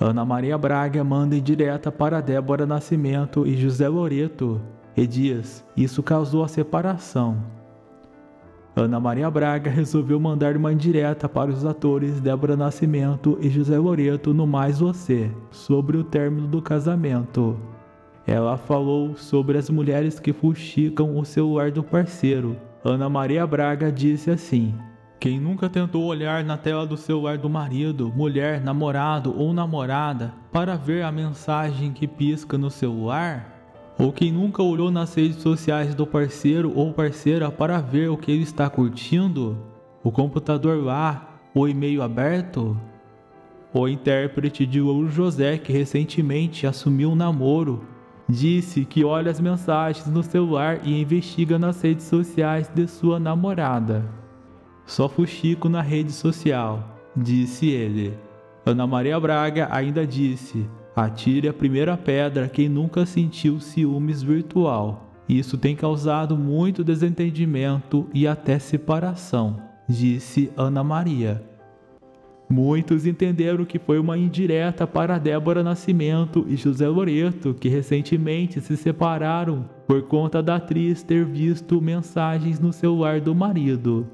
Ana Maria Braga manda indireta para Débora Nascimento e José Loreto e diz: isso causou a separação. Ana Maria Braga resolveu mandar uma indireta para os atores Débora Nascimento e José Loreto no Mais Você, sobre o término do casamento. Ela falou sobre as mulheres que fuxicam o celular do parceiro. Ana Maria Braga disse assim: quem nunca tentou olhar na tela do celular do marido, mulher, namorado ou namorada para ver a mensagem que pisca no celular? Ou quem nunca olhou nas redes sociais do parceiro ou parceira para ver o que ele está curtindo? O computador lá, o e-mail aberto? O intérprete de Louro José, que recentemente assumiu um namoro, disse que olha as mensagens no celular e investiga nas redes sociais de sua namorada. Só fuxico na rede social, disse ele. Ana Maria Braga ainda disse: atire a primeira pedra quem nunca sentiu ciúmes virtual. Isso tem causado muito desentendimento e até separação, disse Ana Maria. Muitos entenderam que foi uma indireta para Débora Nascimento e José Loreto, que recentemente se separaram por conta da atriz ter visto mensagens no celular do marido.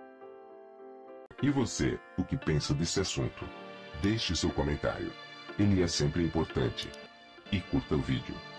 E você, o que pensa desse assunto? Deixe seu comentário. Ele é sempre importante. E curta o vídeo.